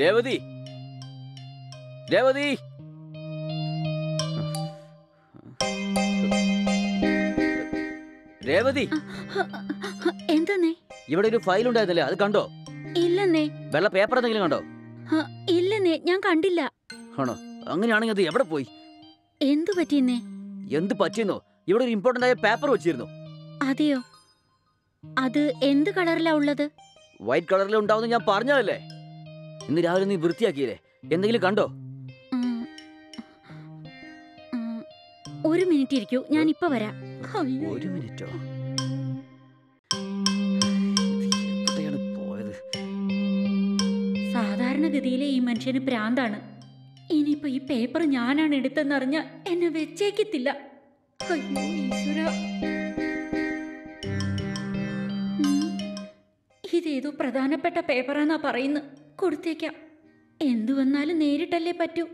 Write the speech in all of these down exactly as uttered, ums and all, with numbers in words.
രേവതി, രേവതി, രേവതി, എന്താന്നേ? ഇവിടെ ഒരു ഫയൽ ഉണ്ടായിരുന്നില്ലേ, അത് കണ്ടോ? ഇല്ലെന്നേ. വെള്ള പേപ്പർ എന്തെങ്കിലും കണ്ടോ? ഇല്ലെന്നേ, ഞാൻ കണ്ടില്ല. ആണോ? അങ്ങനെയാണെങ്കിൽ അത് എവിടെ പോയി? എന്തു പറ്റിയെന്നേ? എന്ത് പറ്റിയെന്നോ? ഇവിടെ ഒരു ഇമ്പോർട്ടന്റ് ആയ പേപ്പർ വെച്ചിരുന്നു. അതെയോ? അത് എന്ത് കളറിലാ ഉള്ളത്? വൈറ്റ് കളറിൽ ഉണ്ടാവുന്ന ഞാൻ പറഞ്ഞതല്ലേ. ഇന്ന് രാവിലെ നീ വൃത്തിയാക്കിയില്ലേ, എന്തെങ്കിലും കണ്ടോ? ഒരു മിനിറ്റ് ഇരിക്കൂ, ഞാൻ ഇപ്പൊ വരാം. ഒരു മിനിറ്റോ? പോയത് സാധാരണഗതിയിലെ ഈ മനുഷ്യന് പ്രാന്താണ്. ഇനിയിപ്പോ ഈ പേപ്പർ ഞാനാണ് എടുത്തെന്നറിഞ്ഞ എന്നെ വെച്ചേക്കത്തില്ല. അയ്യോ ഈശ്വരാ. ഇതേതോ പ്രധാനപ്പെട്ട പേപ്പറാന്നാ പറയുന്നത്. കൊടുത്തേക്കാം. എന്തു വന്നാലും നേരിട്ടല്ലേ പറ്റൂ.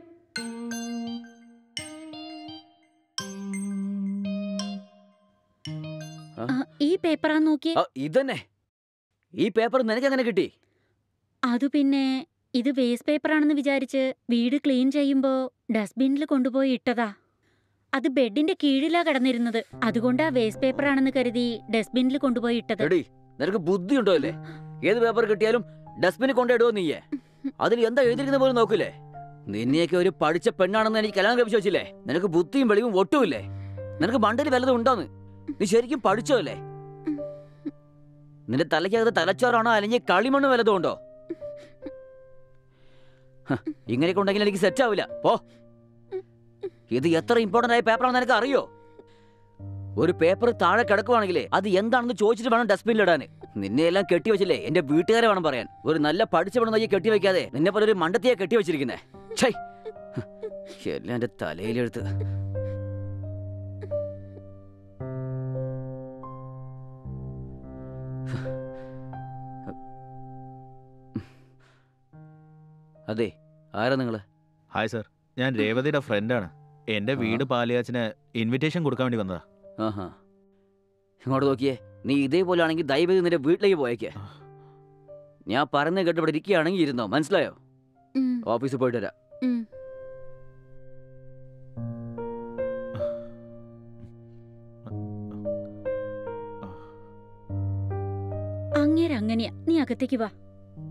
ഈ പേപ്പറാ നോക്കി. ഇതന്നെ. ഈ പേപ്പർ നിനക്ക് എങ്ങനെ കിട്ടി? അത് പിന്നെ ഇത് വേസ്റ്റ് പേപ്പറാണെന്ന് വിചാരിച്ച് വീട് ക്ലീൻ ചെയ്യുമ്പോ ഡസ്റ്റ്ബിന്നിൽ കൊണ്ടുപോയി ഇട്ടതാ. അത് ബെഡിന്റെ കീഴിലാ കിടന്നിരുന്നത്. അതുകൊണ്ടാ വേസ്റ്റ് പേപ്പറാണെന്ന് കരുതി ഡസ്റ്റ്ബിന്നിൽ കൊണ്ടുപോയി ഇട്ടത്. നിനക്ക് ബുദ്ധി ഉണ്ടോ അല്ലേ? ഏത് പേപ്പർ കിട്ടിയാലും ഡസ്റ്റ്ബിന്നിൽ കൊണ്ടിടുവോ നീയേ? അതിൽ എന്താ എഴുതിയിരിക്കുന്ന പോലും നോക്കില്ലേ? നിന്നെയൊക്കെ ഒരു പഠിച്ച പെണ്ണാണെന്ന് എനിക്ക് കല്യാണം കഴിപ്പിച്ചു വെച്ചില്ലേ? നിനക്ക് ബുദ്ധിയും വെളിവും ഒട്ടുമില്ലേ? നിനക്ക് മണ്ടയിൽ വല്ലതും ഉണ്ടോന്ന്? നീ ശരിക്കും പഠിച്ചോ അല്ലേ? നിന്റെ തലയ്ക്കകത്ത് തലച്ചോറാണോ അല്ലെങ്കിൽ കളിമണ്ണ് വല്ലതും ഉണ്ടോ? ഇങ്ങനെയൊക്കെ ഉണ്ടെങ്കിൽ എനിക്ക് സെറ്റ് ആവില്ല. പോ. ഇത് എത്ര ഇമ്പോർട്ടന്റ് ആയ പേപ്പറാണെന്ന് നിനക്ക് അറിയോ? ഒരു പേപ്പർ താഴെ കിടക്കുവാണെങ്കിലേ അത് എന്താണെന്ന് ചോദിച്ചിട്ട് വേണം ഡസ്റ്റ്ബിന്നിൽ ഇടാൻ. നിന്നെ എല്ലാം കെട്ടിവെച്ചില്ലേ എന്റെ വീട്ടുകാരെ വേണം പറയാൻ. ഒരു നല്ല പഠിച്ച പെണ്ണെന്ന് കെട്ടിവെക്കാതെ നിന്നെ പോലെ ഒരു മണ്ടത്തിയെ കെട്ടിവെച്ചിരിക്കുന്നേ. എല്ലാം എന്റെ തലയിലെടുത്ത്. അതെ, ആരാ നിങ്ങള്? ഹായ് സർ, ഞാൻ രേവതിയുടെ ഫ്രണ്ടാണ്. എന്റെ വീട് പാലിയാച്ചിന് ഇൻവിറ്റേഷൻ കൊടുക്കാൻ വേണ്ടി വന്നതാ. ആഹാ, ഇങ്ങോട്ട് നോക്കിയേ. നീ ഇതേപോലെ ആണെങ്കിൽ ദയവേദി നിന്റെ വീട്ടിലേക്ക് പോയേക്കേ. ഞാൻ പറയുന്നത് കേട്ട് ഇവിടെ ഇരിക്കുകയാണെങ്കിൽ ഇരുന്നോ, മനസ്സിലായോ? ഓഫീസിൽ പോയിട്ട് വരാം. അങ്ങേര് അങ്ങനെയാ, നീ അകത്തേക്ക് വാ.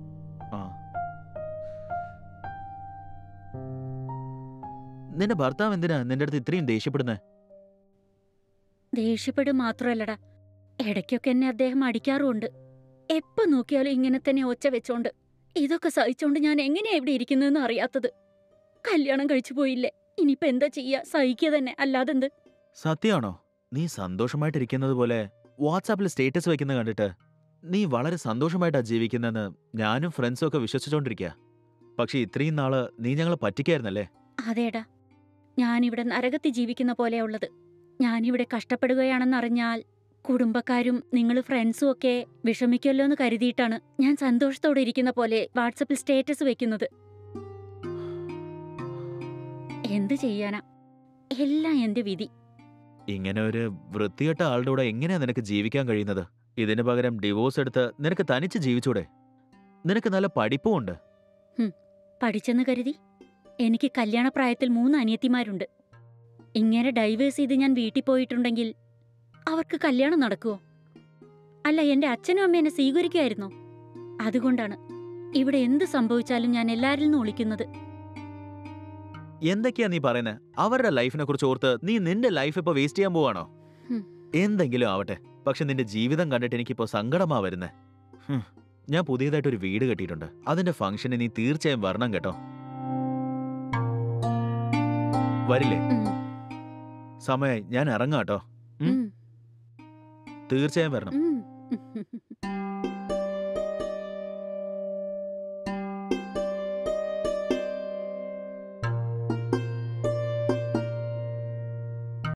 നിന്റെ ഭർത്താവ് എന്തിനാ നിന്റെ അടുത്ത് ഇത്രയും ദേഷ്യപ്പെടുന്നേ? ദേഷ്യപ്പെടും മാത്രമല്ലടാ, ഇടയ്ക്കൊക്കെ എന്നെ അദ്ദേഹം അടിക്കാറുമുണ്ട്. എപ്പോ നോക്കിയാലും ഇങ്ങനെ തന്നെ ഒച്ച വെച്ചോണ്ട്. ഇതൊക്കെ സഹിച്ചോണ്ട് ഞാൻ എങ്ങനെയാ ഇവിടെ ഇരിക്കുന്നതെന്ന് അറിയാത്തത്. കല്യാണം കഴിച്ചു പോയില്ലേ, ഇനിയിപ്പോ എന്താ ചെയ്യാ? സഹിക്കുക തന്നെ, അല്ലാതെന്ത്. സത്യമാണോ? നീ സന്തോഷമായിട്ടിരിക്കുന്നത് പോലെ വാട്സാപ്പിൽ സ്റ്റേറ്റസ് വെക്കുന്ന കണ്ടിട്ട് നീ വളരെ സന്തോഷമായിട്ടാ ജീവിക്കുന്നെന്ന് ഞാനും ഫ്രണ്ട്സും ഒക്കെ വിശ്വസിച്ചോണ്ടിരിക്കുക. പക്ഷെ ഇത്രയും നാള് നീ ഞങ്ങളെ പറ്റിക്കായിരുന്നല്ലേ? അതേടാ, ഞാനിവിടെ നരകത്തിൽ ജീവിക്കുന്ന പോലെയാ ഉള്ളത്. ഞാനിവിടെ കഷ്ടപ്പെടുകയാണെന്നറിഞ്ഞാൽ കുടുംബക്കാരും നിങ്ങൾ ഫ്രണ്ട്സും ഒക്കെ വിഷമിക്കല്ലോ എന്ന് കരുതിയിട്ടാണ് ഞാൻ സന്തോഷത്തോടെ ഇരിക്കുന്ന പോലെ വാട്സപ്പിൽ സ്റ്റേറ്റസ് വെക്കുന്നത്. എന്ത് ചെയ്യാനാ, എല്ലാം എന്റെ വിധി. ഇങ്ങനെ ഒരു വൃത്തികെട്ട ആളുടെ കൂടെ എങ്ങനെയാ നിനക്ക് ജീവിക്കാൻ കഴിയുന്നത്? ഇതിനു പകരം ഡിവോഴ്സ് എടുത്ത് നിനക്ക് തനിച്ച് ജീവിച്ചൂടെ? നിനക്ക് നല്ല പഠിപ്പും ഉണ്ട്. പഠിച്ചെന്ന് കരുതി എനിക്ക് കല്യാണപ്രായത്തിൽ മൂന്ന് അനിയത്തിമാരുണ്ട്. ഇങ്ങനെ ഡൈവേഴ്സ് ചെയ്ത് ഞാൻ വീട്ടിൽ പോയിട്ടുണ്ടെങ്കിൽ അവർക്ക് കല്യാണം നടക്കുവോ? അല്ല, എന്റെ അച്ഛനും അമ്മ എന്നെ സ്വീകരിക്കുമായിരുന്നോ? അതുകൊണ്ടാണ് ഇവിടെ എന്ത് സംഭവിച്ചാലും ഞാൻ എല്ലാരിൽ നിന്നും ഒളിക്കുന്നത്. എന്തൊക്കെയാ നീ പറയുന്നത്? അവരുടെ ലൈഫിനെ കുറിച്ച് ഓർത്ത് നീ നിന്റെ ലൈഫ് ഇപ്പൊ വേസ്റ്റ് ചെയ്യാൻ പോവാണോ? എന്തെങ്കിലും ആവട്ടെ, പക്ഷെ നിന്റെ ജീവിതം കണ്ടിട്ട് എനിക്കിപ്പോ സങ്കടമാ വരുന്നേ. ഞാൻ പുതിയതായിട്ട് ഒരു വീട് കെട്ടിയിട്ടുണ്ട്. അതിന്റെ ഫംഗ്ഷന് നീ തീർച്ചയായും വരണം കേട്ടോ. വരില്ലേ? സമയായി, ഞാൻ ഇറങ്ങാട്ടോ. തീർച്ചയായും വരണം.